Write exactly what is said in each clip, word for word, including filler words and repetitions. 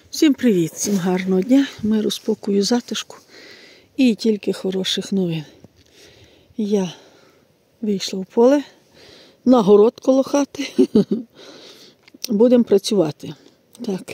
Всім привіт, всім гарного дня, миру, спокою, затишку і тільки хороших новин. Я вийшла в поле, на город коло хати, будемо працювати. Так.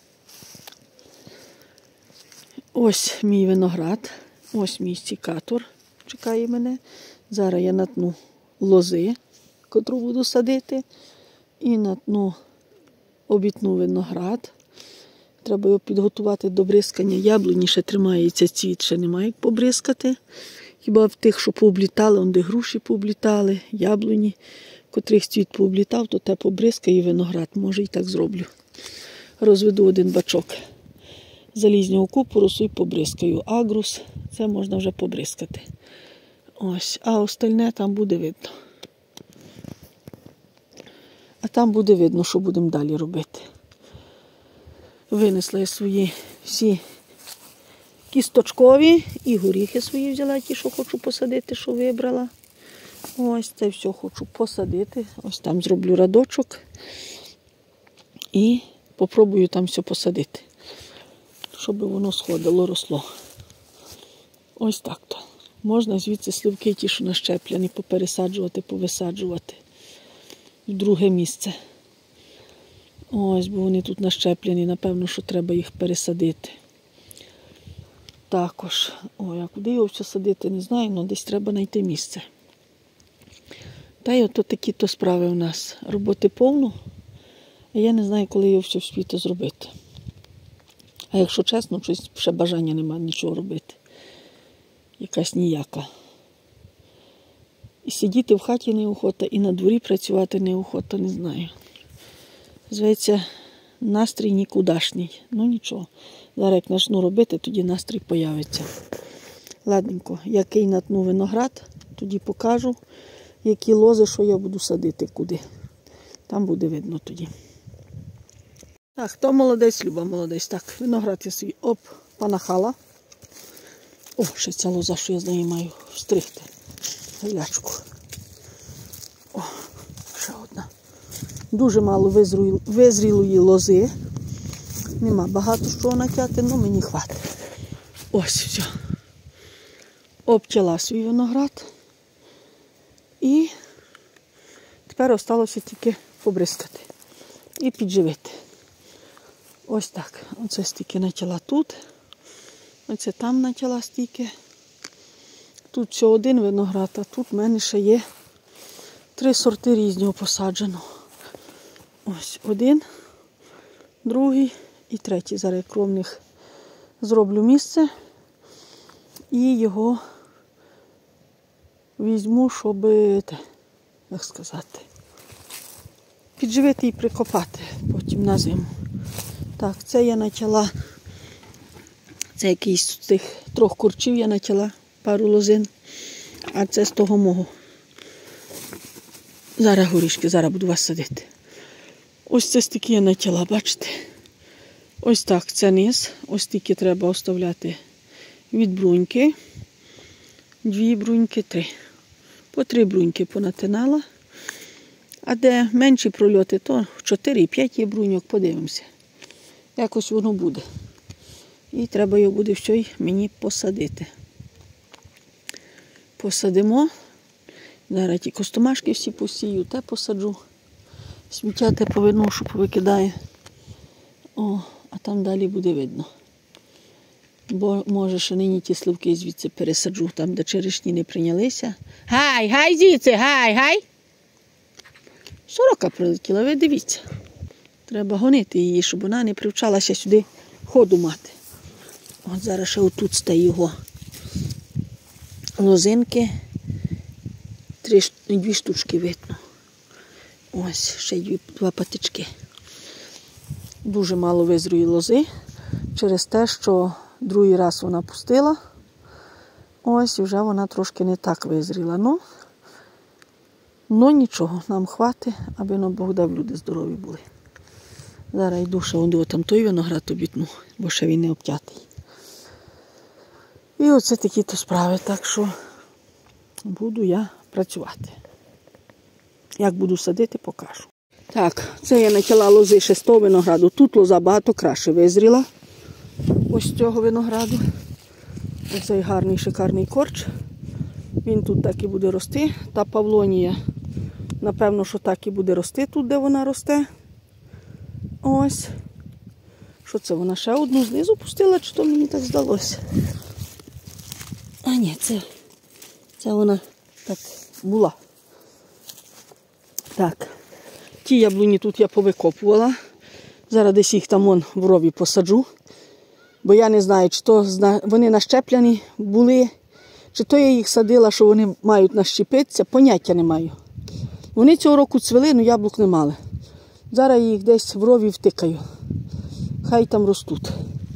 Ось мій виноград, ось мій сікатор чекає мене. Зараз я натну лози, котру буду садити, і натну обітну виноград. Треба його підготувати до бризкання. Яблуні ще тримається цвіт, ще немає як побризкати. Хіба в тих, що пооблітали, он де груші пооблітали, яблуні, котрих цвіт пооблітав, то те побризкає і виноград. Може і так зроблю. Розведу один бачок залізнього купорусу і побризкаю. Агрус, це можна вже побризкати. Ось, а остальне там буде видно. А там буде видно, що будемо далі робити. Винесла я свої всі кісточкові і горіхи свої взяла, ті, що хочу посадити, що вибрала. Ось це все хочу посадити. Ось там зроблю радочок і попробую там все посадити, щоб воно сходило, росло. Ось так-то. Можна звідси сливки ті, що нащеплені, попересаджувати, повисаджувати в друге місце. Ось, бо вони тут нащеплені, напевно, що треба їх пересадити. Також, ой, а куди його все садити, не знаю, але десь треба знайти місце. Та й ото такі-то справи у нас. Роботи повно, а я не знаю, коли його все вспіти зробити. А якщо чесно, щось ще бажання немає нічого робити. Якась ніяка. І сидіти в хаті неохота, і на дворі працювати неохота, не знаю. Зветься, настрій нікудашній. Ну нічого. Зараз як почну робити, тоді настрій появиться. Ладненько, який натну виноград, тоді покажу, які лози, що я буду садити, куди. Там буде видно тоді. Так, хто молодець, Люба молодець. Так, виноград я свій, оп, понахала. О, ще ця лоза, що я з нею маю стригти. Гілячку. О, ще одна. Дуже мало визрілої лози. Нема багато що натяти, але мені хватить. Ось все. Обтяла свій виноград. І тепер залишилося тільки побризкати. І підживити. Ось так. Оце стільки натяла тут. Оце там натяла стільки. Тут все один виноград, а тут в мене ще є три сорти різного посаджено. Ось один, другий і третій. Зараз я кромних зроблю місце і його візьму, щоб, як сказати, підживити і прикопати потім на зиму. Так, це я натяла, це якийсь з тих трьох курчів я натяла, пару лозин, а це з того мого. Зараз горішки, зараз буду вас садити. Ось це стільки я натяла, бачите? Ось так, це низ. Ось стільки треба оставляти від бруньки. Дві бруньки, три. По три бруньки понатинала. А де менші прольоти, то чотири-п'ять є бруньок, подивимося. Якось воно буде. І треба його буде все й мені посадити. Посадимо. Зараз ті костомашки всі посію, те посаджу. Сміття те повиношу, повикидаю. О, а там далі буде видно. Бо, може, ще нині ті сливки звідси пересаджу, там, де черешні не прийнялися. Гай, гай звідси, гай, гай! Сорока прилетіла, ви дивіться. Треба гонити її, щоб вона не привчалася сюди ходу мати. От зараз ще отут стає його лозинки. Три, дві штучки видно. Ось, ще й два патички. Дуже мало визрої лози, через те, що другий раз вона пустила. Ось, і вже вона трошки не так визріла. Ну, ну нічого, нам хватить, аби нам Бог дав, люди здорові були. Зараз йду ще вон там той виноград обітну, бо ще він не обтятий. І оце такі-то справи, так що буду я працювати. Як буду садити, покажу. Так, це я натяла лози ще з того винограду. Тут лоза багато краще визріла. Ось з цього винограду. Оцей гарний, шикарний корч. Він тут так і буде рости. Та павлонія, напевно, що так і буде рости тут, де вона росте. Ось. Що це, вона ще одну знизу пустила, чи то мені так здалося? А ні, це, це вона так була. Так. Ті яблуні тут я повикопувала. Зараз десь їх там вон в рові посаджу. Бо я не знаю, чи то вони нащеплені були, чи то я їх садила, що вони мають нащепитися. Поняття не маю. Вони цього року цвели, але яблук не мали. Зараз я їх десь в рові втикаю. Хай там ростуть.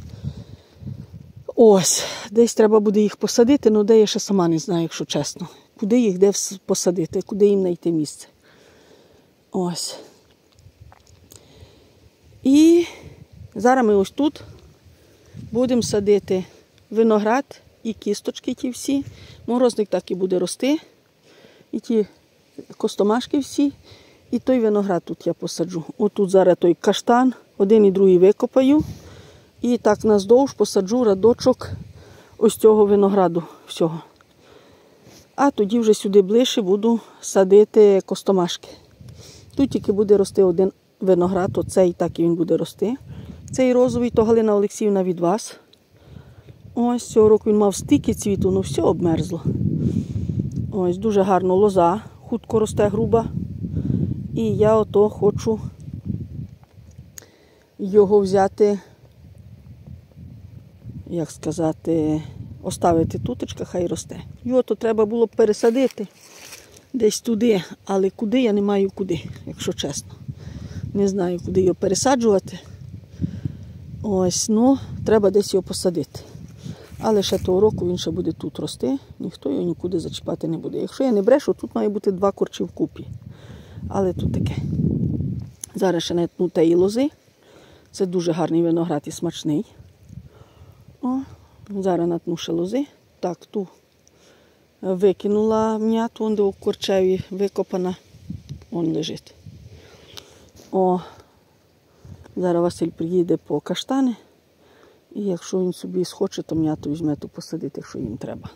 Ось. Десь треба буде їх посадити, але де я ще сама не знаю, якщо чесно. Куди їх де посадити, куди їм знайти місце. Ось. І зараз ми ось тут будемо садити виноград і кісточки ті всі. Морозник так і буде рости. І ті костомашки всі. І той виноград тут я посаджу. Отут зараз той каштан, один і другий викопаю. І так наздовж посаджу радочок ось цього винограду всього. А тоді вже сюди ближче буду садити костомашки. Тут тільки буде рости один виноград, оцей так і він буде рости. Цей розовий, то Галина Олексіївна від вас. Ось, цього року він мав стільки цвіту, ну все обмерзло. Ось, дуже гарно лоза, хутко росте, груба. І я ото хочу його взяти, як сказати, оставити тутечка, хай росте. Його то треба було б пересадити десь туди, але куди, я не маю куди, якщо чесно. Не знаю, куди його пересаджувати. Ось, ну, треба десь його посадити. Але ще того року він ще буде тут рости, ніхто його нікуди зачіпати не буде. Якщо я не брешу, тут має бути два корчі вкупі. Але тут таке. Зараз ще натну теї лози. Це дуже гарний виноград і смачний. О, зараз натну ще лози. Так, ту викинула м'яту, вон де у корчеві викопана. Вон лежить. О, зараз Василь приїде по каштани. І якщо він собі схоче, то м'яту візьме, то посадити, якщо їм треба.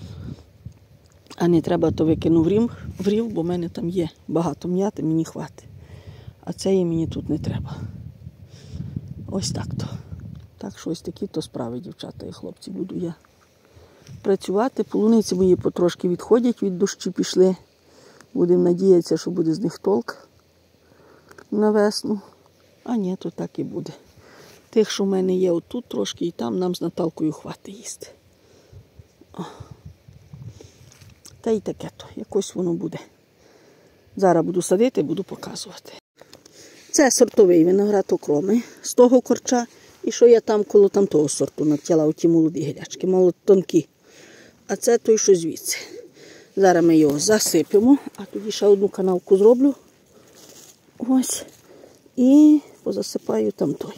А не треба, то викину в рів, в рів, бо в мене там є багато м'яти, мені хватить. А цієї мені тут не треба. Ось так-то. Так що ось такі-то справи, дівчата і хлопці, буду я працювати. Полуниці мої потрошки відходять, від дощі пішли. Будемо надіятися, що буде з них толк на весну. А ні, то так і буде. Тих, що в мене є отут трошки, і там нам з Наталкою хватить їсти. О. Та й таке-то, якось воно буде. Зараз буду садити, буду показувати. Це сортовий виноград окроми з того корча. І що я там коло там того сорту натяла, оті молоді грячки, молодтонкі. А це той, що звідси. Зараз ми його засипемо, а тоді ще одну канавку зроблю. Ось. І позасипаю там той.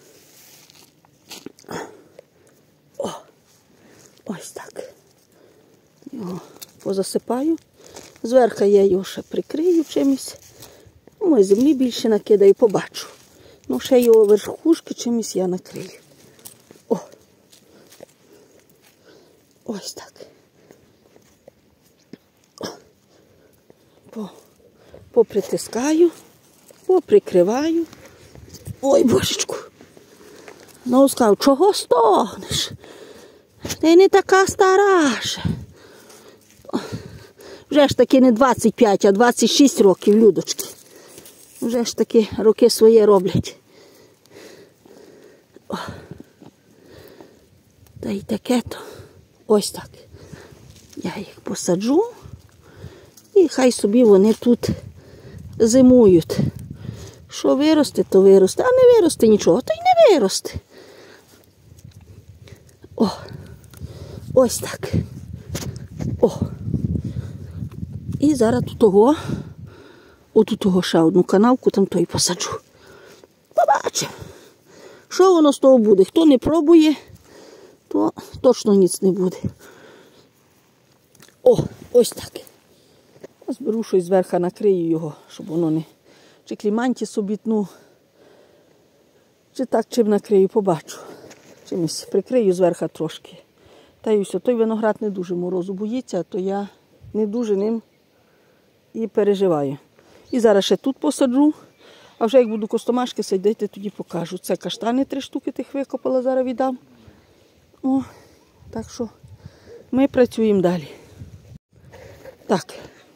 О, ось так. Його позасипаю. Зверху я його ще прикрию чимось. Ой, землі більше накидаю, побачу. Ну, ще його верхушки чимось я накрию. О! Ось так. О. По, попритискаю, поприкриваю. Ой, божечку. Ну, сказав, чого стогнеш? Ти не така стара ще. Вже ж таки не двадцять п'ять, а двадцять шість років, Людочки. Вже ж таки роки своє роблять. О. Та й таке-то. Ось так. Я їх посаджу. І хай собі вони тут зимують. Що виросте, то виросте. А не виросте нічого, то й не виросте. О. Ось так. О. І зараз тут того, отут того ще одну канавку, там той посаджу. Побачимо, що воно з того буде. Хто не пробує, то точно ніц не буде. О, ось так. Зберу щось зверху, накрию його, щоб воно не чи клімантіс обітну, чи так чим накрию, побачу. Чимось прикрию зверху трошки. Та й все, той виноград не дуже морозу боїться, то я не дуже ним і переживаю. І зараз ще тут посаджу, а вже як буду костомашки садити, тоді покажу. Це каштани три штуки тих викопала, зараз віддам. О, так що ми працюємо далі. Так,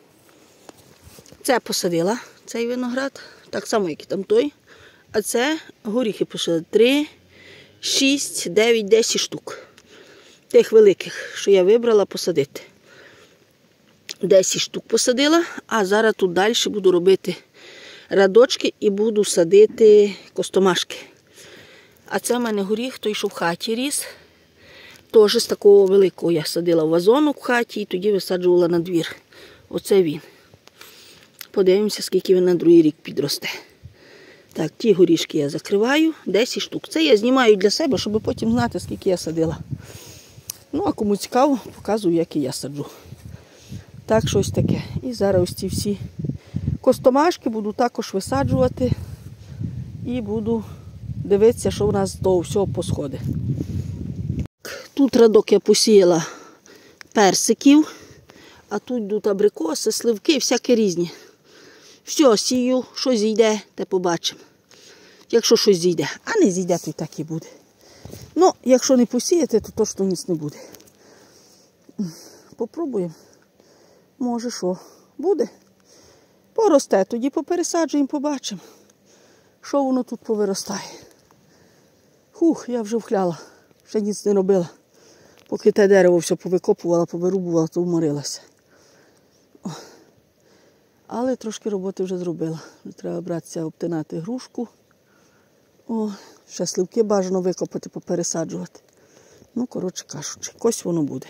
це посадила, цей виноград, так само, як і там той. А це горіхи посадила. Три, шість, дев'ять, десять штук. Тих великих, що я вибрала посадити. десять штук посадила, а зараз тут далі буду робити радочки і буду садити костомашки. А це в мене горіх, той, що в хаті ріс. Теж з такого великого я садила в вазонок в хаті і тоді висаджувала на двір. Оце він. Подивимося, скільки він на другий рік підросте. Так, ті горішки я закриваю, десять штук. Це я знімаю для себе, щоб потім знати, скільки я садила. Ну, а кому цікаво, показую, як і я саджу. Так, щось таке. І зараз ось ці всі костомашки буду також висаджувати і буду дивитися, що в нас з того всього посходить. Тут радок я посіяла персиків, а тут йдуть абрикоси, сливки, всякі різні. Все, сію, що зійде, те побачимо. Якщо щось зійде, а не зійде, то й так і буде. Ну, якщо не посіяти, то точно ніц не буде. Попробуємо. Може, що буде. Поросте, тоді попересаджуємо, побачимо, що воно тут повиростає. Хух, я вже вхляла, ще ніц не робила. Поки те дерево все повикопувала, повирубувала, то вморилася. О. Але трошки роботи вже зробила. Треба братися, обтинати грушку. О, ще сливки бажано викопати, попересаджувати. Ну, коротше кажучи, якось воно буде.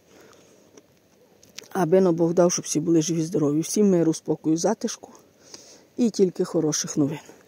Аби на Бог дав, щоб всі були живі, здорові. Всім миру, спокою, затишку і тільки хороших новин.